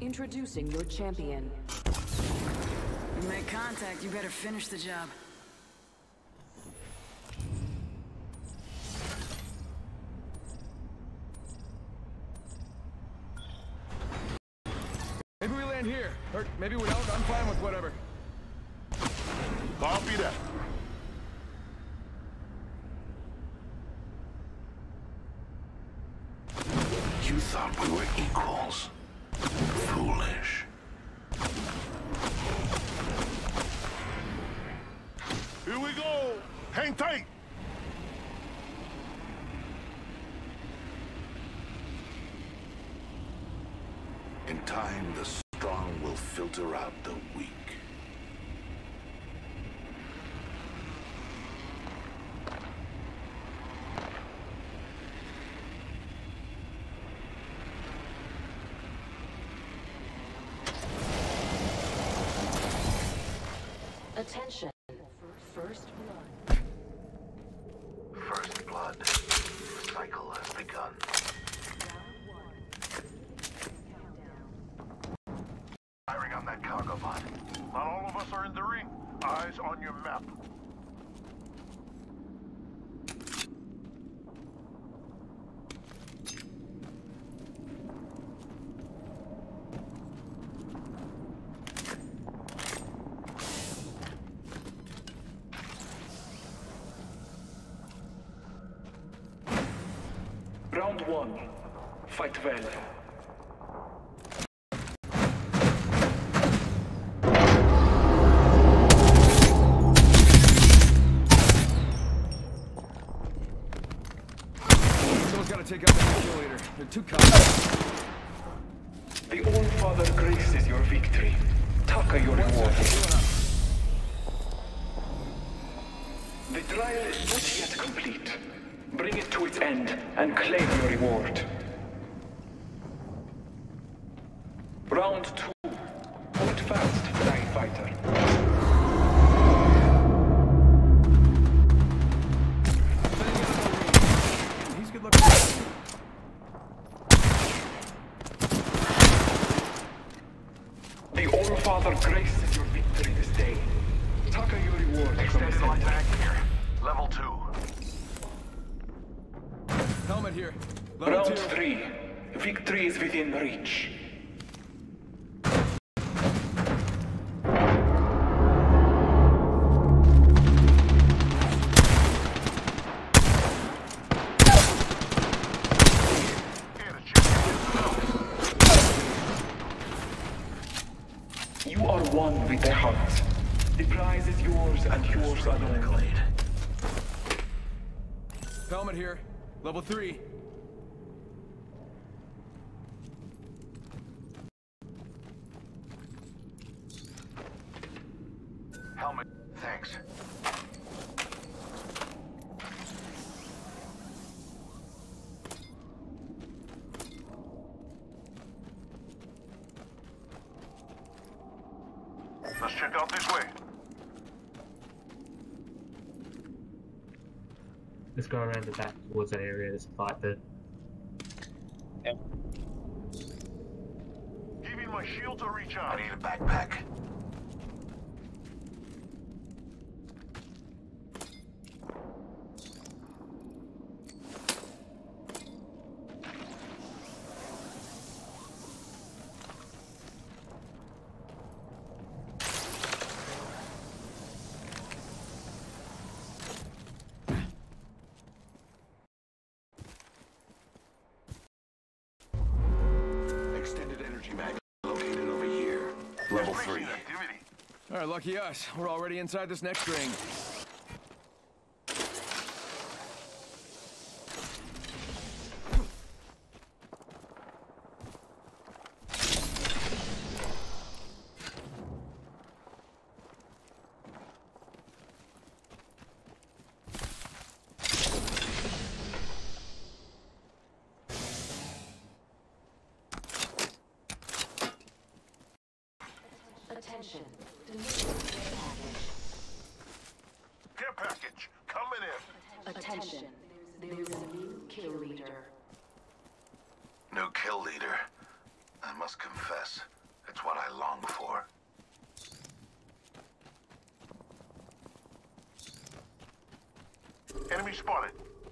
Introducing your champion. You make contact, you better finish the job. Maybe we land here, or maybe we don't. I'm fine with whatever. Copy that. You thought we were equals. Foolish. Here we go! Hang tight! In time, the strong will filter out the weak. Attention. First blood. First blood. The cycle has begun. Firing on that cargo bot. Not all of us are in the ring. Eyes on your map. Round one. Fight well. Someone's gotta take out that kill leader. They're too confident. The All-Father graces your victory. Taka your reward. The trial is not yet complete. Bring it to its end and claim your reward. Round two. Hold fast, TIE Fighter. He's good looking. The All-Father graces your victory this day. Taka your reward from the Extended light center. act here. Level 2. Helmet here. Level Round 2. three. Victory is within reach. You are one with the hunt. The prize is yours and yours alone. Helmet here. Level 3. Helmet. Thanks. Let's check out this way. Let's go around the back towards that area to fight the... Giving my shields a recharge. I need a backpack. Extended energy mag located over here. Level 3. Alright, lucky us. We're already inside this next ring. Attention. Delivering Care package coming in. Attention. There's a new kill leader. New kill leader. I must confess, spotted.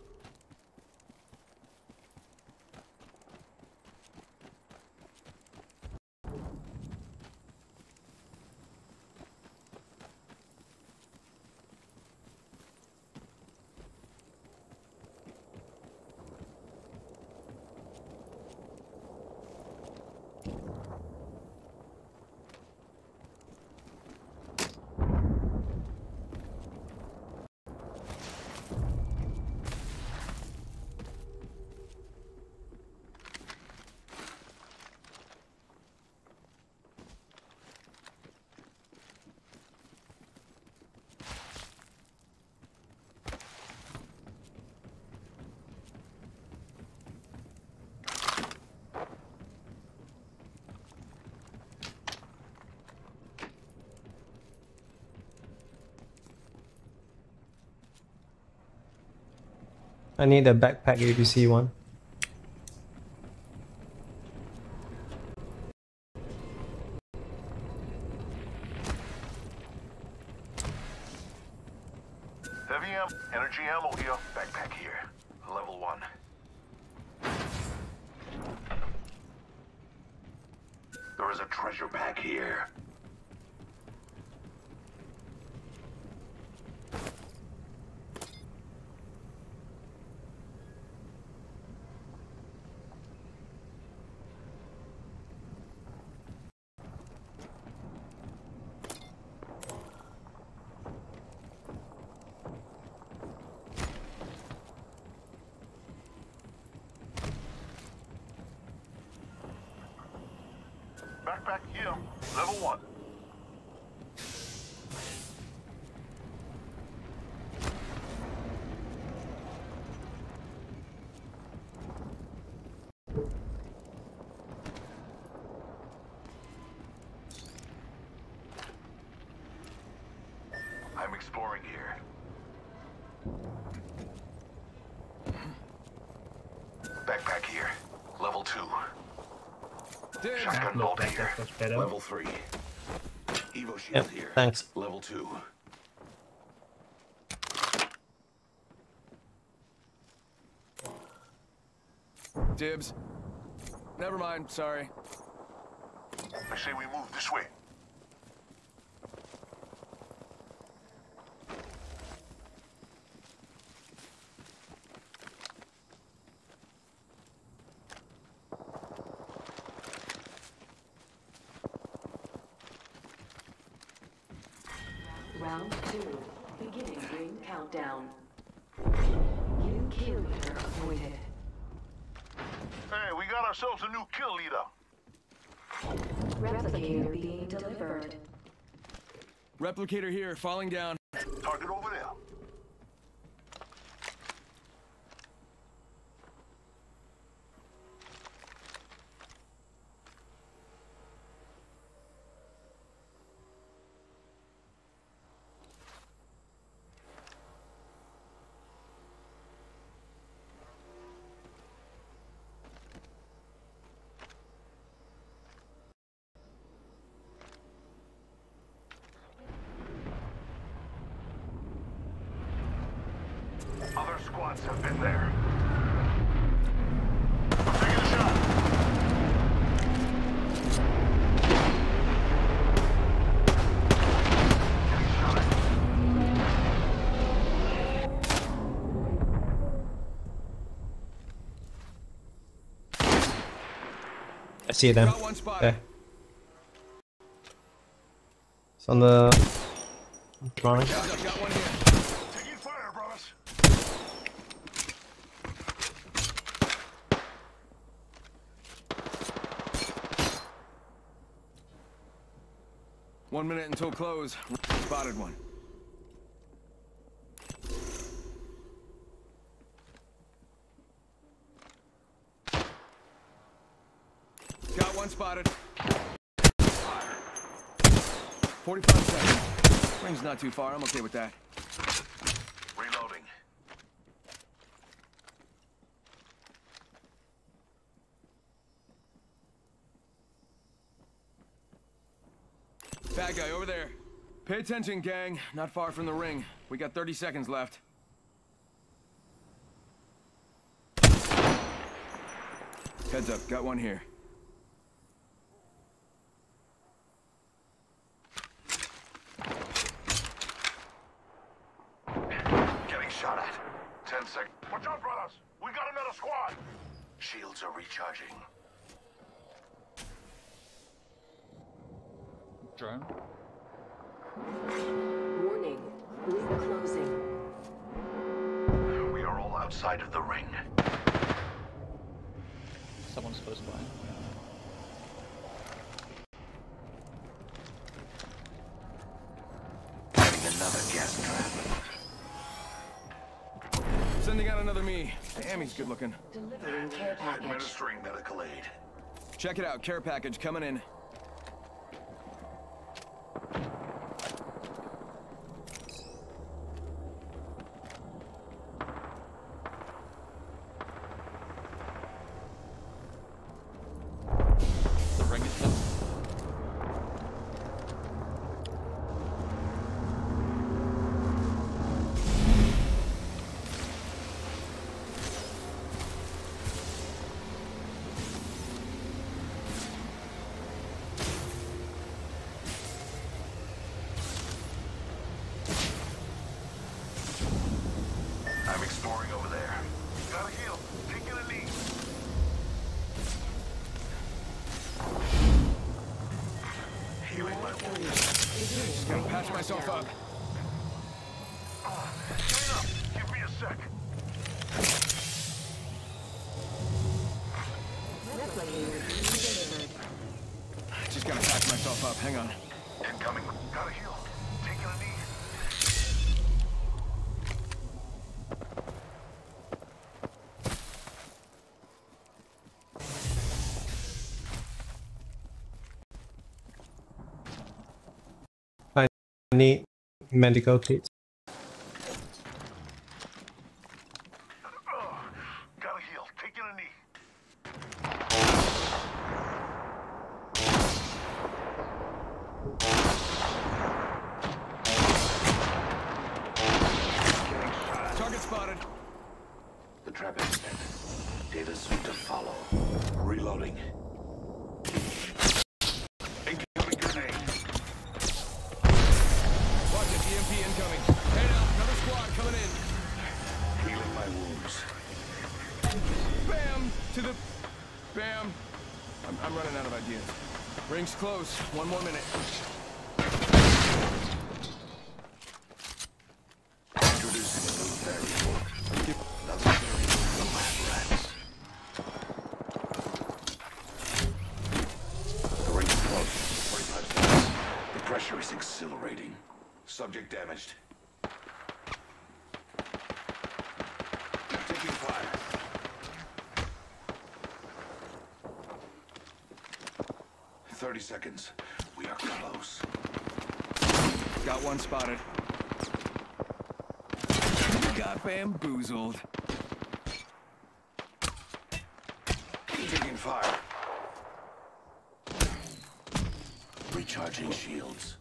I need a backpack ABC one. Heavy energy ammo here. Backpack here. Level 1. There is a treasure pack here. Backpack here. Level 1. I'm exploring here. Backpack here. Level 2. Dibs. Shotgun Look, bolt that's here. much better. Level 3. Evo shield Yep, here. thanks. Level 2. Dibs. Never mind, sorry. I say we move this way. Round 2. Beginning ring countdown. New kill leader appointed. Hey, we got ourselves a new kill leader. Replicator being delivered. Replicator here, falling down. Target over there. Other squads have been there. I'm taking a shot. Getting shot at. I see them. Got one spot. Okay. It's on the drawing. Got one here. Taking fire, brothers. One minute until close. Spotted one. Got one spotted. 45 seconds. Ring's not too far. I'm okay with that. Reloading. Bad guy over there. Pay attention, gang. Not far from the ring. We got 30 seconds left. Heads up, got one here. Getting shot at. 10 seconds. Watch out, brothers! We got another squad! Shields are recharging. Drone. Warning. Ring closing. We are all outside of the ring. Someone's close by. Getting another gas trap. Sending out another me. Ammy's good looking. Delivering care package. Administering medical aid. Check it out, care package coming in. The ring is done. I'm exploring over there. Gotta heal. Taking a knee. Healing my wounds. Gonna patch myself up. Clean up. Give me a sec. Just gotta patch myself up, hang on. Incoming. Gotta heal. Taking a knee. I need medical kits. Gotta heal. Taking a knee. Target spotted. The trap is set. Data suit to follow. Reloading. Incoming grenade. Watch it, EMP incoming. Head out, another squad coming in. Healing my wounds. Bam! To the... Bam! I'm running out of ideas. Ring's close. One more minute. Introducing a new variable. Another variable from lab rats. The ring is close. 45 seconds. The pressure is exhilarating. Subject damaged. Taking fire. "30 seconds. We are close." Got one spotted. Got bamboozled. Taking fire. Recharging shields.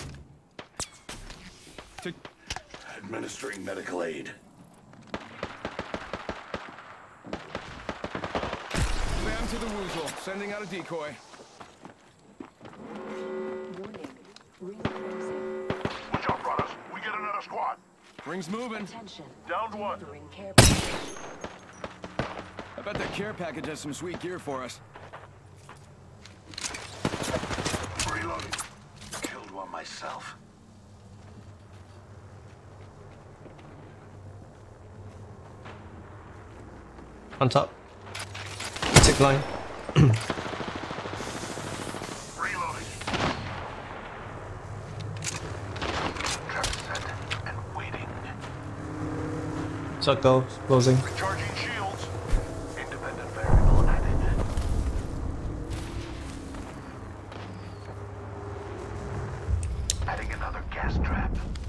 To... Administering medical aid. Bam to the woozle. Sending out a decoy. Warning. Ring closing. Watch out, brothers. We get another squad. Ring's moving. Attention. Downed one. Delivering care package. I bet that care package has some sweet gear for us. Reloading. Killed one myself. On top. Zip line. Reloading. Trap set and waiting. Circle. Closing. Recharging shields. Independent variable added. Adding another gas trap.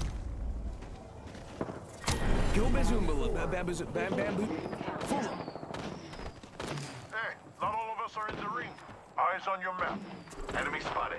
Go bazoomba, bam bamboo. Fool 'em. Hey, not all of us are in the ring. Eyes on your map. Enemy spotted.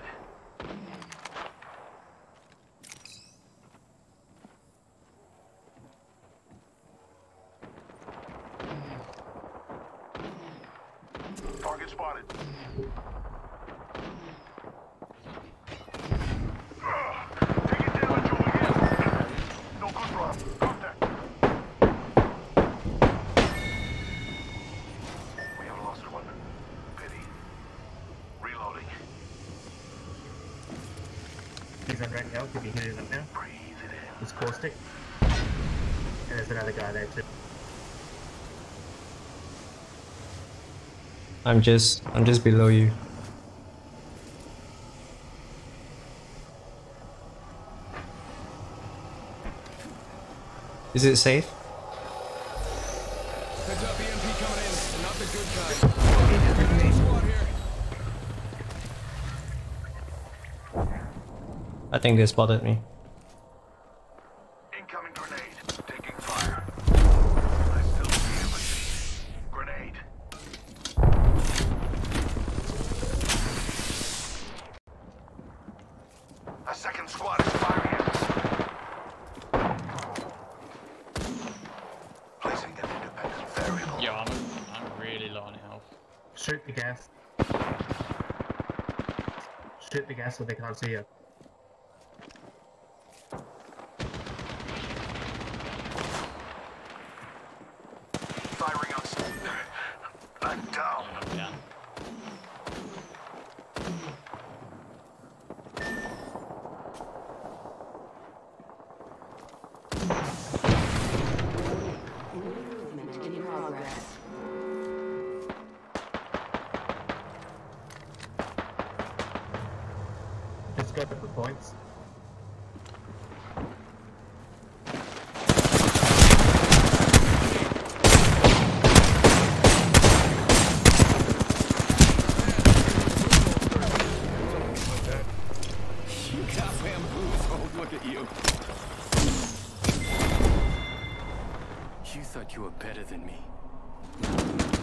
He's on red health if you hit him now. It's caustic. And there's another guy there too. I'm just below you. Is it safe? Heads up, EMP coming in. Not the good kind. Squad here. I think they spotted me. Incoming grenade. Taking fire. I still see him. Grenade. A second squad is firing at us. Placing an independent variable. Yo, I'm really low on health. Shoot the gas. Shoot the gas so they can't see you. Firing us. I'm down. I'm down. Movement in progress. Just go for points. You got bamboozled. Look at you. You thought you were better than me.